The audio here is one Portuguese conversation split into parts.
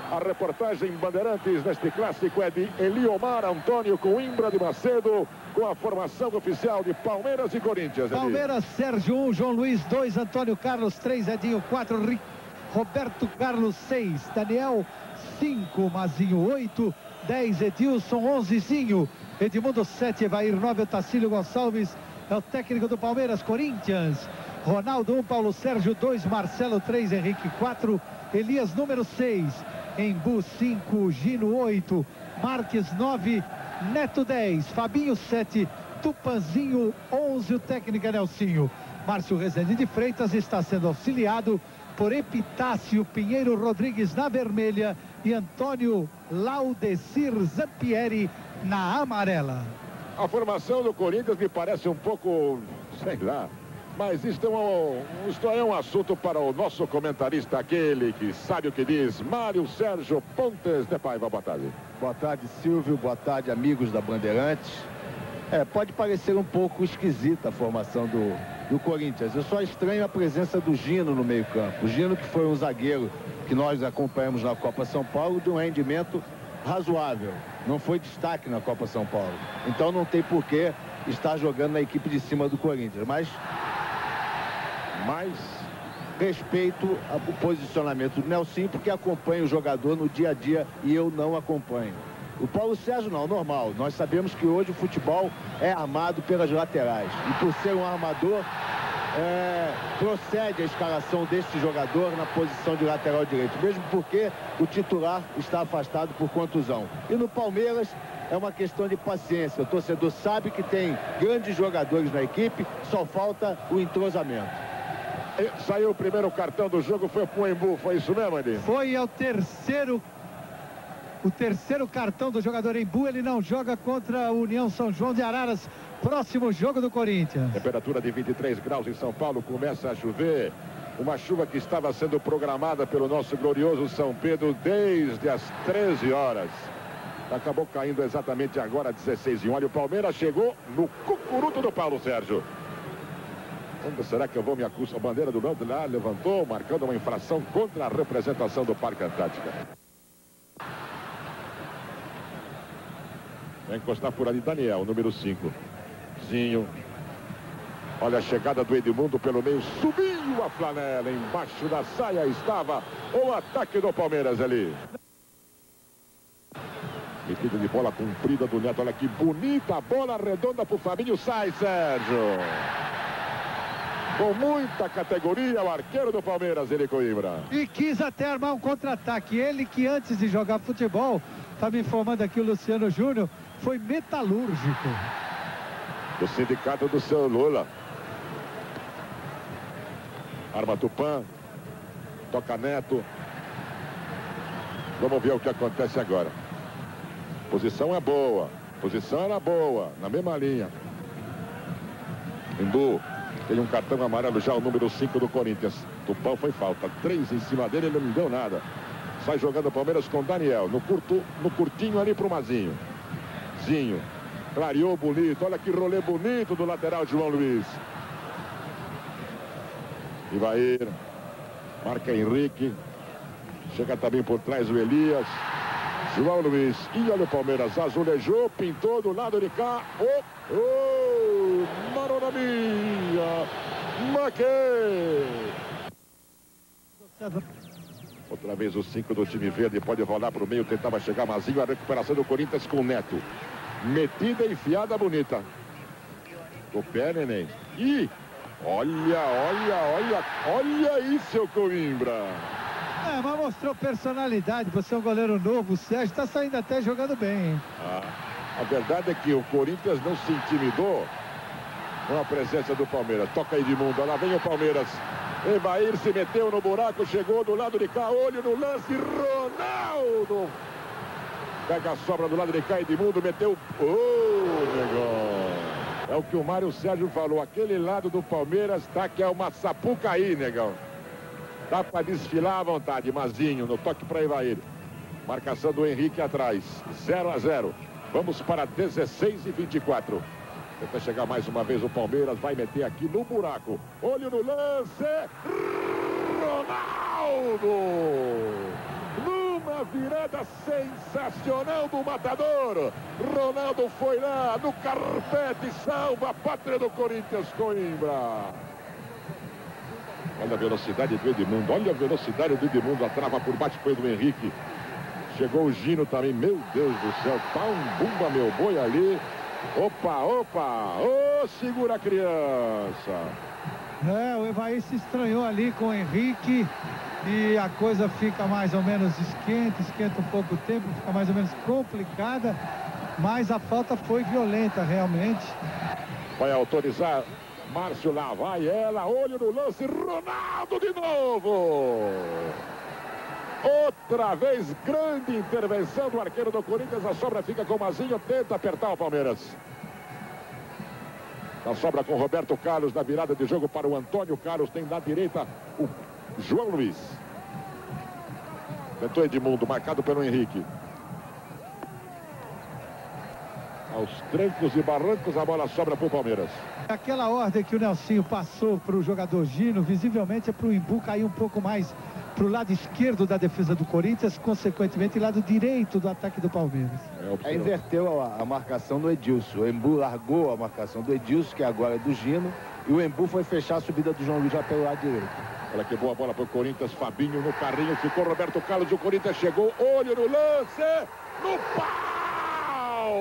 A reportagem Bandeirantes neste clássico é de Eliomar Antônio Coimbra de Macedo, com a formação oficial de Palmeiras e Corinthians. Palmeiras, Sérgio 1, João Luiz 2, Antônio Carlos 3, Edinho 4, Roberto Carlos 6, Daniel 5, Mazinho 8, 10, Edilson 11, Zinho, Edmundo 7, Evair 9, Otacílio Gonçalves é o técnico do Palmeiras. Corinthians, Ronaldo 1, Paulo Sérgio 2, Marcelo 3, Henrique 4, Elias número 6, Embu 5, Gino 8, Marques 9, Neto 10, Fabinho 7, Tupanzinho 11, o técnico é Nelsinho. Márcio Rezende de Freitas está sendo auxiliado por Epitácio Pinheiro Rodrigues na vermelha e Antônio Laudecir Zampieri na amarela. A formação do Corinthians me parece um pouco, sei lá, mas isto é um assunto para o nosso comentarista, aquele que sabe o que diz, Mário Sérgio Pontes de Paiva. Boa tarde. Boa tarde, Silvio. Boa tarde, amigos da Bandeirantes. Pode parecer um pouco esquisita a formação do Corinthians. Eu só estranho a presença do Gino no meio-campo. O Gino, que foi um zagueiro que nós acompanhamos na Copa São Paulo, de um rendimento razoável. Não foi destaque na Copa São Paulo. Então não tem por que estar jogando na equipe de cima do Corinthians. Mas respeito o posicionamento do Nelsinho, porque acompanha o jogador no dia a dia e eu não acompanho. O Paulo Sérgio não, normal. Nós sabemos que hoje o futebol é armado pelas laterais. E por ser um armador, procede a escalação deste jogador na posição de lateral direito. Mesmo porque o titular está afastado por contusão. E no Palmeiras é uma questão de paciência. O torcedor sabe que tem grandes jogadores na equipe, só falta o entrosamento. Saiu o primeiro cartão do jogo, foi pro Embu, foi isso mesmo, Edi? Foi o terceiro cartão do jogador Embu. Ele não joga contra a União São João de Araras. Próximo jogo do Corinthians. Temperatura de 23 graus em São Paulo, começa a chover. Uma chuva que estava sendo programada pelo nosso glorioso São Pedro desde as 13 horas. Acabou caindo exatamente agora, 16h. Olha, o Palmeiras chegou no cucuruto do Paulo Sérgio. Onde será que eu vou me acusar? A bandeira do lado lá levantou, marcando uma infração contra a representação do Parque Antártica. Vai encostar por ali Daniel, número 5. Zinho. Olha a chegada do Edmundo pelo meio. Subiu a flanela. Embaixo da saia estava o ataque do Palmeiras ali. Metida de bola comprida do Neto. Olha que bonita bola redonda pro Fabinho. Sai, Sérgio. Com muita categoria, o arqueiro do Palmeiras, ele Coimbra. E quis até armar um contra-ataque. Ele que antes de jogar futebol, tá me informando aqui o Luciano Júnior, foi metalúrgico. Do sindicato do seu Lula. Arma Tupã. Toca Neto. Vamos ver o que acontece agora. Posição é boa. Posição era boa. Na mesma linha. Embu. Tem um cartão amarelo já, o número 5 do Corinthians. Tupã foi falta. 3 em cima dele, ele não deu nada. Sai jogando o Palmeiras com Daniel. No curtinho ali pro Mazinho. Zinho. Clareou bonito. Olha que rolê bonito do lateral João Luiz. Ivair. Marca Henrique. Chega também por trás o Elias. João Luiz. E olha o Palmeiras. Azulejou, pintou do lado de cá. Maronamia. Maquê. Outra vez o 5 do time verde. Pode rolar para o meio. Tentava chegar Mazinho. A recuperação do Corinthians com o Neto. Metida e enfiada bonita. O pé, neném. Ih! Olha aí, seu Coimbra. Mas mostrou personalidade. Você é um goleiro novo. O Sérgio está saindo até jogando bem, hein? A verdade é que o Corinthians não se intimidou com a presença do Palmeiras. Toca Edmundo. Lá vem o Palmeiras. Evair se meteu no buraco. Chegou do lado de cá. Olho no lance. Ronaldo. Pega a sobra do lado de cá. Edmundo meteu. Negão. É o que o Mário Sérgio falou. Aquele lado do Palmeiras tá que é uma Sapucaí, negão. Dá para desfilar à vontade. Mazinho no toque para Evair. Marcação do Henrique atrás. 0-0. Vamos para 16:24. Tenta chegar mais uma vez o Palmeiras. Vai meter aqui no buraco. Olho no lance. Ronaldo. Numa virada sensacional do Matador. Ronaldo foi lá no carpete, salva a pátria do Corinthians, Coimbra. Olha a velocidade do Edmundo, olha a velocidade do Edmundo, a trava por baixo foi do Henrique. Chegou o Gino também, meu Deus do céu, tá um bumba meu boi ali. Opa, opa, segura a criança. O Evaí se estranhou ali com o Henrique e a coisa fica mais ou menos esquenta um pouco o tempo, fica mais ou menos complicada, mas a falta foi violenta realmente. Vai autorizar Márcio, lá vai ela, olho no lance, Ronaldo de novo. Outra vez, grande intervenção do arqueiro do Corinthians, a sobra fica com o Mazinho, tenta apertar o Palmeiras. A sobra com Roberto Carlos na virada de jogo para o Antônio Carlos, tem na direita o João Luiz. Tentou Edmundo, marcado pelo Henrique. Aos trancos e barrancos, a bola sobra para o Palmeiras. Aquela ordem que o Nelsinho passou para o jogador Gino, visivelmente é para o Embu cair um pouco mais para o lado esquerdo da defesa do Corinthians, consequentemente lado direito do ataque do Palmeiras. Inverteu a marcação do Edilson. O Embu largou a marcação do Edilson, que agora é do Gino, e o Embu foi fechar a subida do João Luiz já pelo lado direito. Olha que boa bola para o Corinthians, Fabinho no carrinho, ficou Roberto Carlos, o Corinthians chegou, olho no lance, no pau!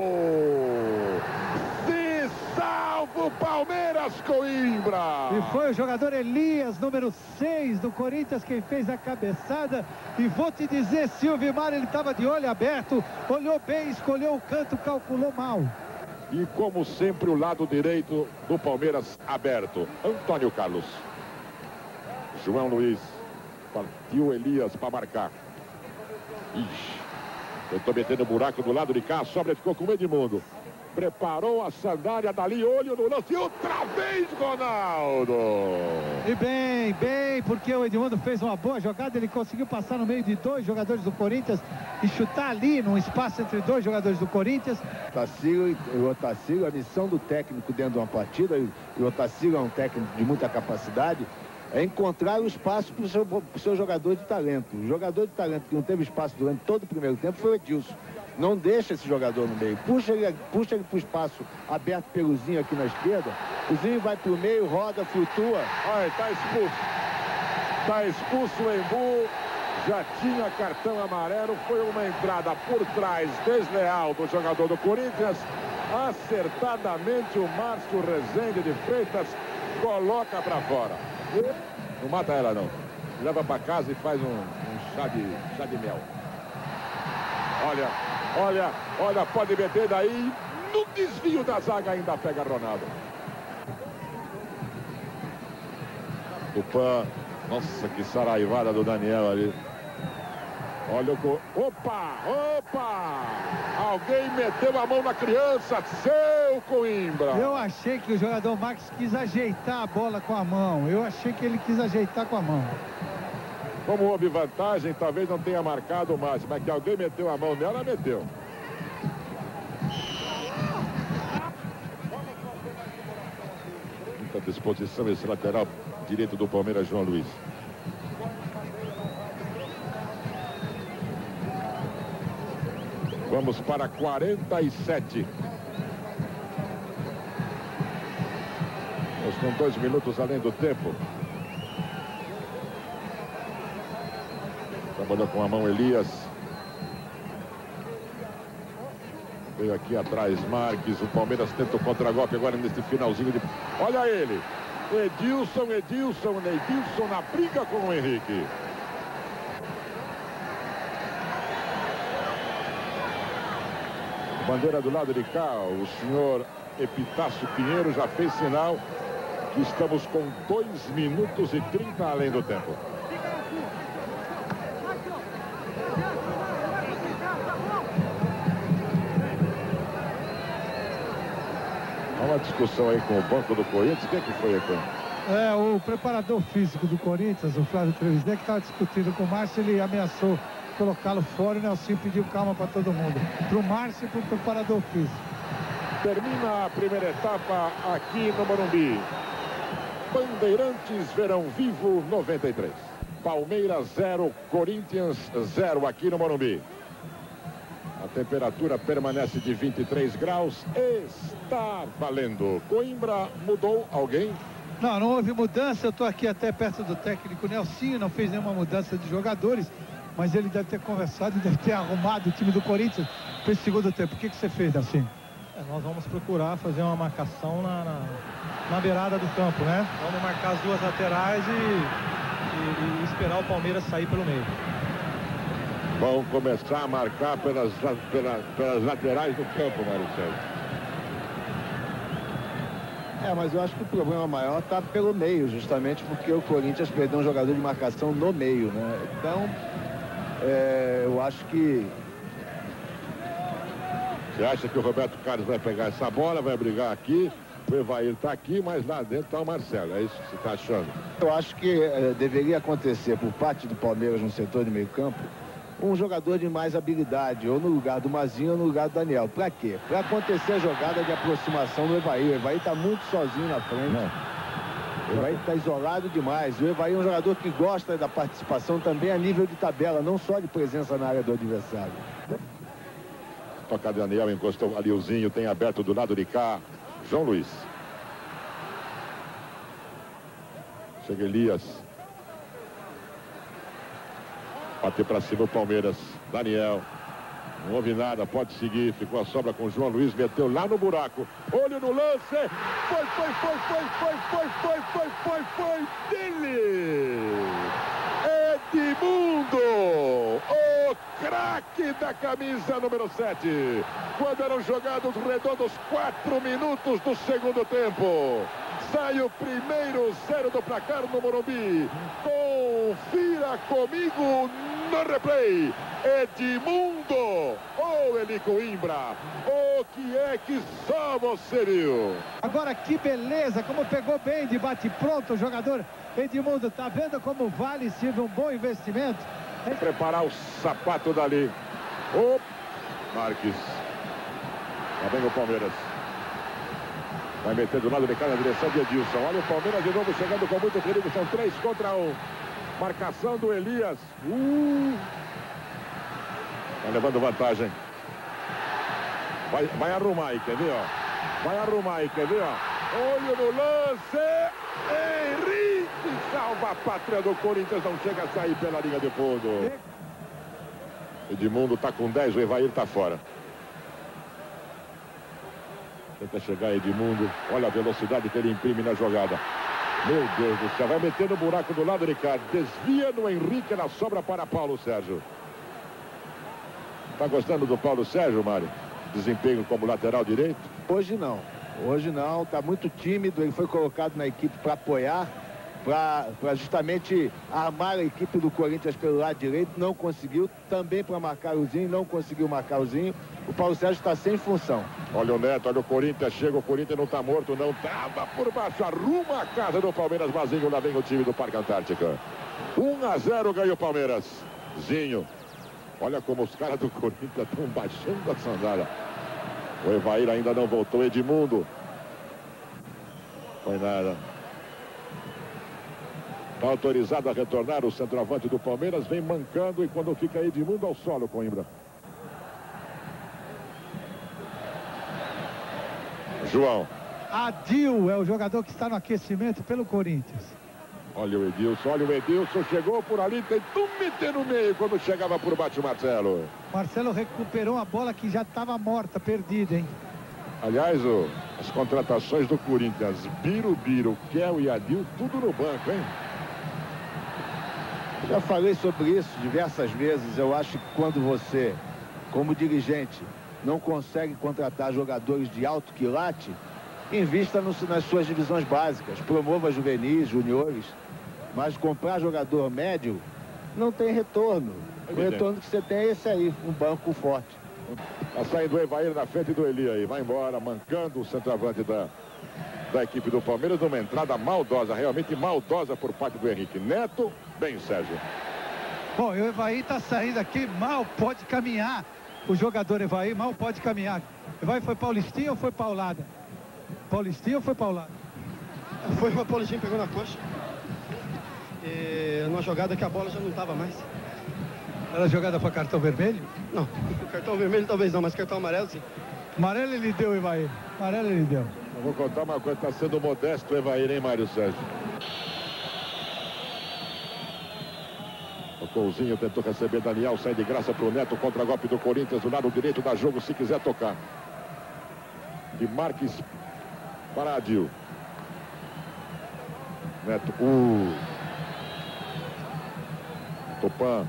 Se salva o Palmeiras, Coimbra! E foi o jogador Elias, número 6 do Corinthians, quem fez a cabeçada. E vou te dizer, Silvimar, ele estava de olho aberto, olhou bem, escolheu o canto, calculou mal. E como sempre, o lado direito do Palmeiras aberto. Antônio Carlos. João Luiz. Partiu Elias para marcar. Ixi. Tentou meter no buraco do lado de cá. A sobra ficou com o Edmundo. Preparou a sandália dali. Olho no lance. Outra vez, Ronaldo. E bem, porque o Edmundo fez uma boa jogada. Ele conseguiu passar no meio de dois jogadores do Corinthians e chutar ali num espaço entre dois jogadores do Corinthians. O Otacílio, a missão do técnico dentro de uma partida, e o Otacílio é um técnico de muita capacidade, é encontrar o espaço para o seu jogador de talento. O jogador de talento que não teve espaço durante todo o primeiro tempo foi o Edilson. Não deixa esse jogador no meio. Puxa ele para o espaço aberto pelo Zinho aqui na esquerda. O Zinho vai para o meio, roda, flutua. Olha, está expulso. Está expulso o Embu. Já tinha cartão amarelo. Foi uma entrada por trás desleal do jogador do Corinthians. Acertadamente o Márcio Rezende de Freitas coloca para fora. Não mata ela não. Leva para casa e faz um chá de mel. Olha, pode meter daí. No desvio da zaga ainda pega Ronaldo. Tupã. Nossa, que saraivada do Daniel ali. Olha o... Opa! Alguém meteu a mão na criança. Seu Coimbra. Eu achei que o jogador Max quis ajeitar a bola com a mão. Como houve vantagem, talvez não tenha marcado mais, mas que alguém meteu a mão nela, meteu. Muita disposição esse lateral direito do Palmeiras, João Luiz. Vamos para 47. Nós com 2 minutos além do tempo. Trabalhou com a mão Elias. Veio aqui atrás Marques. O Palmeiras tenta o contragolpe agora nesse finalzinho de... Olha ele. Edilson na briga com o Henrique. Bandeira do lado de cá. O senhor Epitácio Pinheiro já fez sinal que estamos com 2 minutos e 30 além do tempo. Há uma discussão aí com o banco do Corinthians. O que é que foi aqui? O preparador físico do Corinthians, o Flávio Trevisnet, que estava discutindo com o Márcio, ele ameaçou colocá-lo fora e o Nelsinho pediu calma para todo mundo. Para o Márcio e para o preparador físico. Termina a primeira etapa aqui no Morumbi. Bandeirantes Verão Vivo 93. Palmeiras 0, Corinthians 0 aqui no Morumbi. A temperatura permanece de 23 graus. Está valendo. Coimbra mudou alguém? Não, não houve mudança. Eu estou aqui até perto do técnico Nelsinho. Não fez nenhuma mudança de jogadores. Mas ele deve ter conversado e deve ter arrumado o time do Corinthians para esse segundo tempo. O que você fez, Nelsinho? Nós vamos procurar fazer uma marcação na beirada do campo, né? Vamos marcar as duas laterais e esperar o Palmeiras sair pelo meio. Vão começar a marcar pelas laterais do campo, Mário Sérgio. Mas eu acho que o problema maior está pelo meio, justamente porque o Corinthians perdeu um jogador de marcação no meio, né? Então, eu acho que... Você acha que o Roberto Carlos vai pegar essa bola, vai brigar aqui? O Evair está aqui, mas lá dentro está o Marcelo. É isso que você está achando? Eu acho que deveria acontecer por parte do Palmeiras no setor de meio campo um jogador de mais habilidade, ou no lugar do Mazinho ou no lugar do Daniel. Para quê? Para acontecer a jogada de aproximação do Evair. O Evair está muito sozinho na frente. O Evair está isolado demais. O Evair é um jogador que gosta da participação também a nível de tabela, não só de presença na área do adversário. Toca Daniel, encostou ali o Zinho, tem aberto do lado de cá. João Luiz. Chega Elias. Bater para cima o Palmeiras. Daniel. Não houve nada, pode seguir. Ficou a sobra com o João Luiz, meteu lá no buraco. Olho no lance. Foi dele. Edmundo. O craque da camisa número 7. Quando eram jogados redondos 4 minutos do segundo tempo. Sai o primeiro 0 do placar no Morumbi. Confira comigo no replay. Edmundo ou Eli Coimbra. O que é que só você viu? Agora que beleza, como pegou bem de bate pronto o jogador Edmundo. Tá vendo como vale se um bom investimento? Preparar o sapato dali. O Marques. Tá bem o Palmeiras. Vai meter do lado de cá na direção de Edilson. Olha o Palmeiras de novo chegando com muito perigo. São 3 contra 1. Marcação do Elias. Tá levando vantagem. Vai arrumar aí, quer ver, ó? Vai arrumar aí, quer ver, ó? Olho no lance. Henrique salva a pátria do Corinthians. Não chega a sair pela linha de fundo. Edmundo tá com 10. O Evair tá fora. Tenta chegar Edmundo. Olha a velocidade que ele imprime na jogada. Meu Deus do céu. Vai meter no buraco do lado, Ricardo. Desvia no Henrique. Ela sobra para Paulo Sérgio. Tá gostando do Paulo Sérgio, Mário? Desempenho como lateral direito? Hoje não. Hoje não. Tá muito tímido. Ele foi colocado na equipe para apoiar. Para justamente armar a equipe do Corinthians pelo lado direito. Não conseguiu. Também para marcar o Zinho. Não conseguiu marcar o Zinho. O Paulo Sérgio está sem função. Olha o Neto, olha o Corinthians, chega, o Corinthians não está morto, não, tava por baixo, arruma a casa do Palmeiras, Mazinho, lá vem o time do Parque Antártica. 1-0 ganha o Palmeiras. Zinho, olha como os caras do Corinthians estão baixando a sandália. O Evair ainda não voltou, Edmundo. Foi nada. Está autorizado a retornar o centroavante do Palmeiras, vem mancando e quando fica Edmundo ao solo, Coimbra. João. Adil é o jogador que está no aquecimento pelo Corinthians. Olha o Edilson, chegou por ali, tentou meter no meio quando chegava por baixo o Marcelo. Marcelo recuperou a bola que já estava morta, perdida, hein? Aliás, as contratações do Corinthians, Birubiru, Kel e Adil, tudo no banco, hein? Já falei sobre isso diversas vezes. Eu acho que quando você, como dirigente, não consegue contratar jogadores de alto quilate, invista nas suas divisões básicas, promova juvenis, juniores, mas comprar jogador médio não tem retorno. O retorno que você tem é esse aí, um banco forte. Tá saindo o Evair na frente do Eli aí, vai embora, mancando o centroavante da equipe do Palmeiras, numa entrada maldosa, realmente maldosa por parte do Henrique. Neto, bem, Sérgio. Bom, o Evair tá saindo aqui, mal pode caminhar. O jogador Evair mal pode caminhar. Evair foi Paulistinha ou foi paulada? Paulistinha ou foi paulada? Foi uma Paulistinha, pegou na coxa. E numa jogada que a bola já não estava mais. Era jogada para cartão vermelho? Não, cartão vermelho talvez não, mas cartão amarelo sim. Amarelo ele deu, Evair. Amarelo ele deu. Eu vou contar uma coisa, tá sendo modesto o Evair, hein, Mário Sérgio? O Couzinho tentou receber Daniel, sai de graça pro Neto, contra-golpe do Corinthians, do lado direito da jogo, se quiser tocar. De Marques para Adil. Neto, Tupã.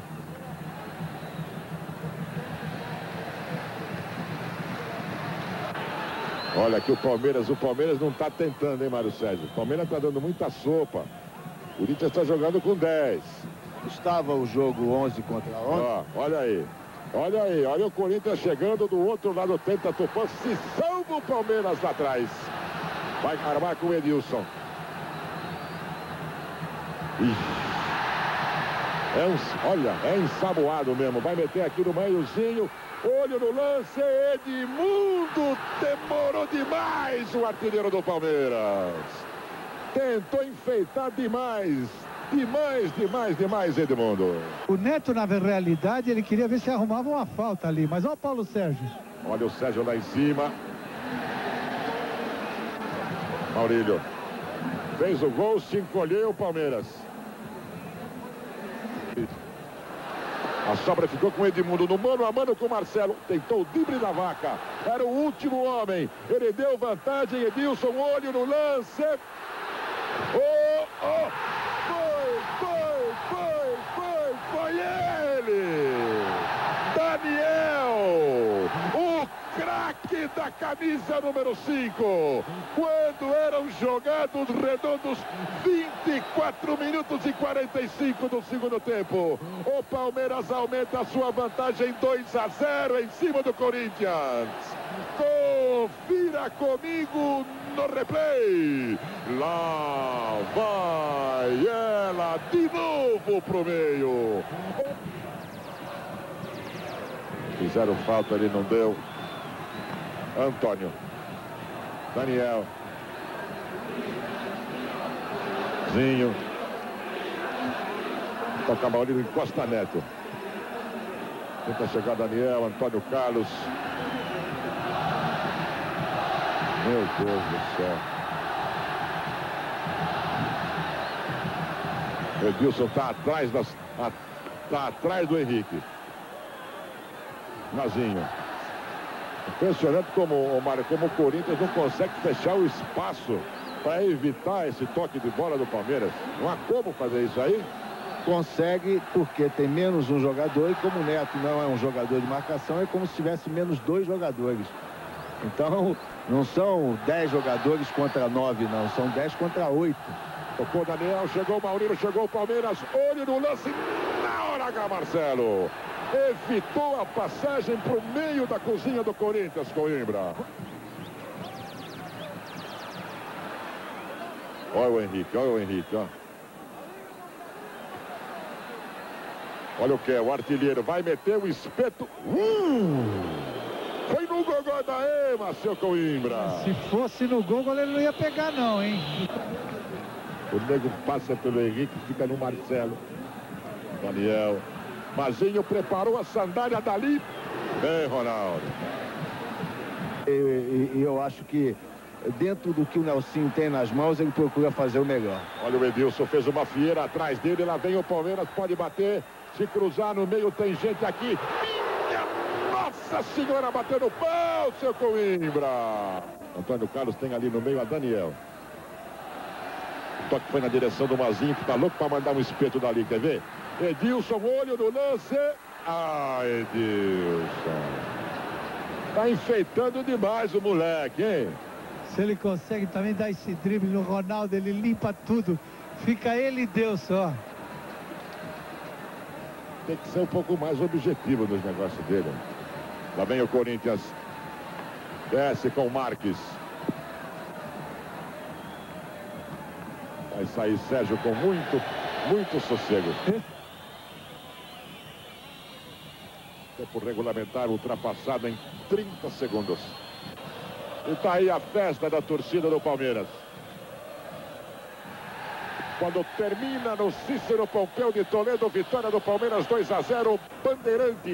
Olha aqui o Palmeiras não tá tentando, hein, Mário Sérgio? O Palmeiras tá dando muita sopa. O Corinthians está jogando com 10. Estava o jogo 11 contra 11. Ó, olha aí. Olha aí, olha o Corinthians chegando do outro lado, tenta Tupã, se salva o Palmeiras lá atrás. Vai armar com o Edilson. Olha, é ensaboado mesmo. Vai meter aqui no meiozinho. Olho no lance, Edmundo. Demorou demais o artilheiro do Palmeiras. Tentou enfeitar demais. Demais, Edmundo. O Neto, na realidade, ele queria ver se arrumava uma falta ali. Mas olha o Paulo Sérgio. Olha o Sérgio lá em cima. Maurílio. Fez o gol, se encolheu o Palmeiras. A sobra ficou com o Edmundo no mano a mano com o Marcelo. Tentou o drible da vaca. Era o último homem. Ele deu vantagem. Edilson, olho no lance. Foi ele! Daniel! O craque da camisa número 5. Quando eram jogados redondos 24 minutos e 45 do segundo tempo. O Palmeiras aumenta a sua vantagem 2-0 em cima do Corinthians. Confira comigo no replay. Lá vai ela de novo pro meio. Fizeram falta, ele não deu. Antônio. Daniel. Zinho. Toca Maurílio, encosta Neto. Tenta chegar Daniel, Antônio Carlos. Meu Deus do céu. Edilson está atrás tá atrás do Henrique. Nazinho. Impressionante como o Corinthians não consegue fechar o espaço para evitar esse toque de bola do Palmeiras. Não há como fazer isso aí? Consegue porque tem menos um jogador e como o Neto não é um jogador de marcação, é como se tivesse menos 2 jogadores. Então, não são 10 jogadores contra 9, não. São 10 contra 8. Tocou Daniel, chegou o Maurílio, chegou o Palmeiras. Olho no lance, na hora H, Marcelo. Evitou a passagem para o meio da cozinha do Corinthians, Coimbra. Olha o Henrique, ó. Olha o que é, o artilheiro vai meter o espeto. Foi no gogó da Ema, seu Coimbra. Se fosse no gol, o goleiro não ia pegar não, hein? O nego passa pelo Henrique, fica no Marcelo. Daniel. Mazinho preparou a sandália dali. Bem, Ronaldo. E eu acho que dentro do que o Nelsinho tem nas mãos, ele procura fazer o melhor. Olha o Edilson, fez uma fieira atrás dele. Lá vem o Palmeiras, pode bater. Se cruzar no meio, tem gente aqui. Minha Nossa Senhora, bateu no pau, seu Coimbra. Antônio Carlos tem ali no meio a Daniel. O toque foi na direção do Mazinho, que tá louco para mandar um espeto dali, quer ver? Edilson, olho no lance. Ah, Edilson. Tá enfeitando demais o moleque, hein? Se ele consegue também dar esse drible no Ronaldo, ele limpa tudo. Fica ele e Deus só. Tem que ser um pouco mais objetivo nos negócios dele. Lá vem o Corinthians. Desce com o Marques. Vai sair Sérgio com muito sossego. Tempo regulamentar ultrapassado em 30 segundos. E tá aí a festa da torcida do Palmeiras. Quando termina no Cícero Pompeu de Toledo, vitória do Palmeiras 2 a 0, Bandeirante.